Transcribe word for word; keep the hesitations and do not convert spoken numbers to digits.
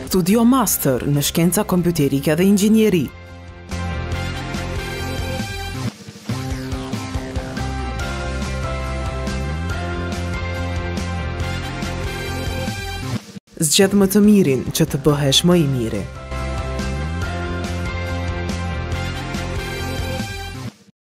Studio Master në shkenca kompjuterike dhe inxhinieri. Zgjedh më të mirin që të bëhesh më i miri.